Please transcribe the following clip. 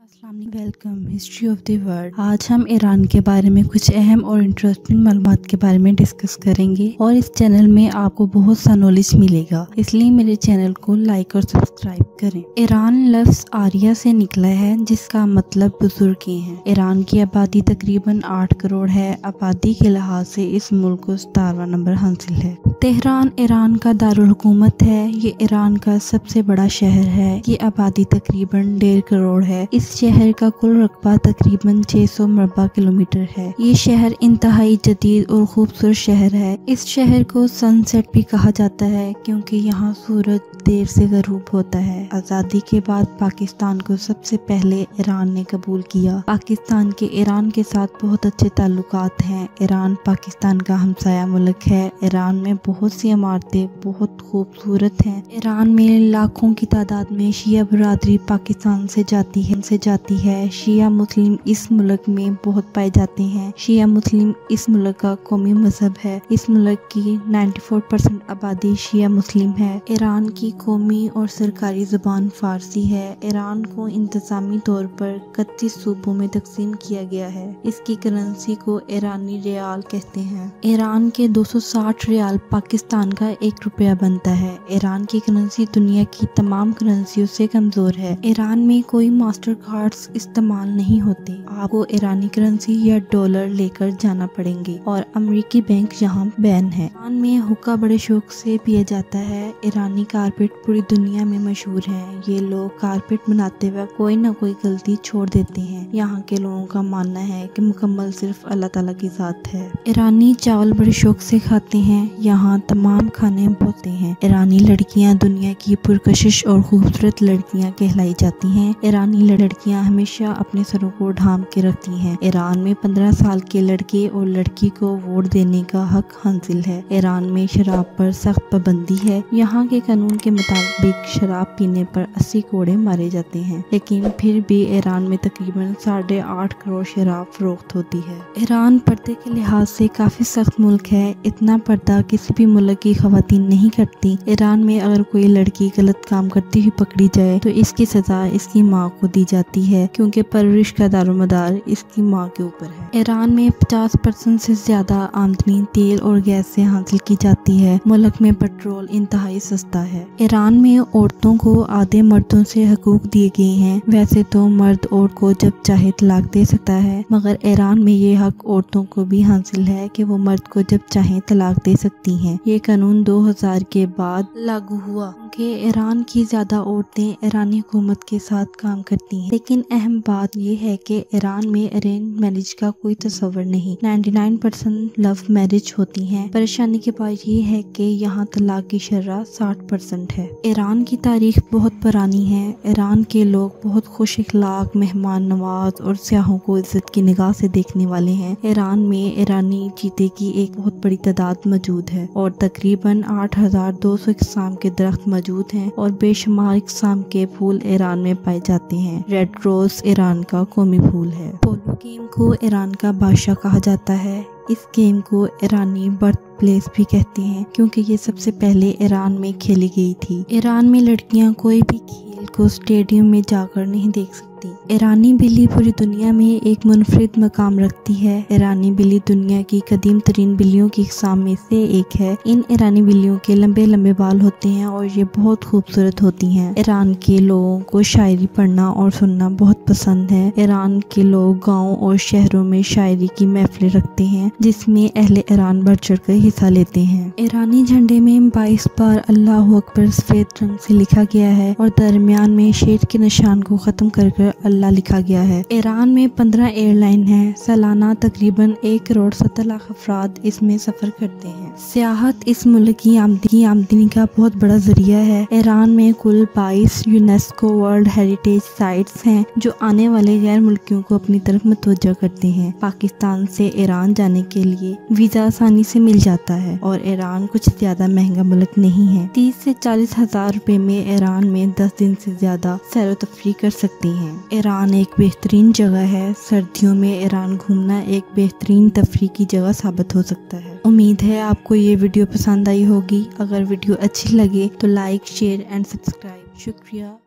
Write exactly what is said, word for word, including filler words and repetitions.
अस्सलाम वालेकुम, welcome history of the world. आज हम ईरान के बारे में कुछ अहम और इंटरेस्टिंग मालूमात के बारे में डिस्कस करेंगे और इस चैनल में आपको बहुत सा नॉलेज मिलेगा, इसलिए मेरे चैनल को लाइक और सब्सक्राइब करें। ईरान लफ्ज आर्या से निकला है जिसका मतलब बुजुर्ग हैं। ईरान की आबादी तकरीबन आठ करोड़ है। आबादी के लिहाज से इस मुल्क को सतारवां नंबर हासिल है। तेहरान ईरान का दारुल हुकूमत है। ये ईरान का सबसे बड़ा शहर है। ये आबादी तकरीबन डेढ़ करोड़ है। इस शहर का कुल रकबा तकरीबन छह सौ मरबा किलोमीटर है। ये शहर इंतहाई जदीद और खूबसूरत शहर है। इस शहर को सनसेट भी कहा जाता है क्योंकि यहाँ सूरज देर से गरूब होता है। आज़ादी के बाद पाकिस्तान को सबसे पहले ईरान ने कबूल किया। पाकिस्तान के ईरान के साथ बहुत अच्छे ताल्लुकात हैं। ईरान पाकिस्तान का हमसाया मुल्क है। ईरान में बहुत सी इमारतें बहुत खूबसूरत हैं। ईरान में लाखों की तादाद में शिया बरादरी पाकिस्तान से जाती है से जाती है। शिया मुस्लिम इस मुल्क में बहुत पाए जाते हैं। शिया मुस्लिम इस मुल्क का कौमी मजहब है। इस मुल्क की चौरानवे परसेंट आबादी शिया मुस्लिम है। ईरान की कौमी और सरकारी ज़ुबान फारसी है। ईरान को इंतज़ामी तौर पर इकतीस सूबों में तकसीम किया गया है। इसकी करेंसी को ईरानी रियाल कहते हैं। ईरान के दो सौ साठ रियाल पाकिस्तान का एक रुपया बनता है। ईरान की करेंसी दुनिया की तमाम करेंसियों से कमजोर है। ईरान में कोई मास्टर कार्ड्स इस्तेमाल नहीं होते। आपको ईरानी करेंसी या डॉलर लेकर जाना पड़ेंगे और अमेरिकी बैंक यहाँ बैन है। ईरान में हुक्का बड़े शौक से पिया जाता है। ईरानी कारपेट पूरी दुनिया में मशहूर है। ये लोग कारपेट बनाते वक्त कोई ना कोई गलती छोड़ देते हैं। यहाँ के लोगों का मानना है कि मुकम्मल सिर्फ अल्लाह ताला की जात है। ईरानी चावल बड़े शौक से खाते हैं। यहाँ तमाम खाने होते हैं। ईरानी लड़कियाँ दुनिया की पुरकशिश और खूबसूरत लड़कियाँ कहलाई जाती हैं। ईरानी लड़कियाँ हमेशा अपने सरों को ढांप के रखती हैं। ईरान में पंद्रह साल के लड़के और लड़की को वोट देने का हक हासिल है। ईरान में शराब पर सख्त पाबंदी है। यहाँ के कानून के मुताबिक शराब पीने पर अस्सी कोड़े मारे जाते हैं, लेकिन फिर भी ईरान में तकरीबन साढ़े आठ करोड़ शराब फरोख्त होती है। ईरान पर्दे के लिहाज से काफी सख्त मुल्क है। इतना पर्दा किसी भी मुल्क की खवातीन नहीं करती। ईरान में अगर कोई लड़की गलत काम करती हुई पकड़ी जाए तो इसकी सजा इसकी माँ को दी जाती है क्योंकि परवरिश का दारोमदार इसकी माँ के ऊपर है। ईरान में पचास परसेंट से ज्यादा आमदनी तेल और गैस से हासिल की जाती है। मुल्क में पेट्रोल इंतहाई सस्ता है। ईरान में औरतों को आधे मर्दों से हकूक दिए गए हैं। वैसे तो मर्द औरत को जब चाहे तलाक दे सकता है, मगर ईरान में ये हक औरतों को भी हासिल है कि वो मर्द को जब चाहे तलाक दे सकती हैं। ये कानून दो हज़ार के बाद लागू हुआ कि ईरान की ज्यादा औरतें ईरानी हुकूमत के साथ काम करती हैं। लेकिन अहम बात यह है कि ईरान में अरेंज मैरिज का कोई तस्वर नहीं। निन्यानवे परसेंट लव मैरिज होती हैं। परेशानी की बात यह है कि यहाँ तलाक की शरह साठ परसेंट है। ईरान की तारीख बहुत पुरानी है। ईरान के लोग बहुत खुश इखलाक, मेहमान नवाज और सियाहों को इज्जत की निगाह से देखने वाले हैं। ईरान में ईरानी चीते की एक बहुत बड़ी तादाद मौजूद है और तकरीबन आठ हजार दो सौ इकसाम के दरख्त मौजूद हैं और बेशुमार इकसाम के फूल ईरान में पाए जाते हैं। रेड रोज ईरान का कौमी फूल है। पोलो गेम को ईरान का बादशाह कहा जाता है। इस गेम को ईरानी बर्थ प्लेस भी कहते हैं क्योंकि ये सबसे पहले ईरान में खेली गई थी। ईरान में लड़कियां कोई भी खेल को स्टेडियम में जाकर नहीं देख सकती। ईरानी बिल्ली पूरी दुनिया में एक मुनफरिद मकाम रखती है। ईरानी बिल्ली दुनिया की कदीम तरीन बिल्लियों की इकसाम में से एक है। इन ईरानी बिल्लियों के लंबे लंबे बाल होते हैं और ये बहुत खूबसूरत होती हैं। ईरान के लोगों को शायरी पढ़ना और सुनना बहुत पसंद है। ईरान के लोग गाँव और शहरों में शायरी की महफिलें रखते हैं जिसमें अहले ईरान बढ़ चढ़ कर हिस्सा लेते हैं। ईरानी झंडे में बाईस बार अल्लाह अकबर सफेद रंग से लिखा गया है और दरमियान में शेर के निशान को खत्म कर कर अल्लाह लिखा गया है। ईरान में पंद्रह एयरलाइन हैं। सालाना तकरीबन एक करोड़ सत्तर लाख अफराद इसमें सफर करते हैं। सियाहत इस मुल्क की आमदनी आमदनी का बहुत बड़ा जरिया है। ईरान में कुल बाईस यूनेस्को वर्ल्ड हेरिटेज साइट्स हैं जो आने वाले गैर मुल्कियों को अपनी तरफ मुतवज्जा करते हैं। पाकिस्तान से ईरान जाने के लिए वीजा आसानी से मिल जाता है और ईरान कुछ ज्यादा महंगा मुल्क नहीं है। तीस से चालीस हजार रुपए में ईरान में दस दिन से ज्यादा सैर तफरीह कर सकती हैं। ईरान एक बेहतरीन जगह है। सर्दियों में ईरान घूमना एक बेहतरीन तफरीह की जगह साबित हो सकता है। उम्मीद है आपको ये वीडियो पसंद आई होगी। अगर वीडियो अच्छी लगे तो लाइक, शेयर एंड सब्सक्राइब। शुक्रिया।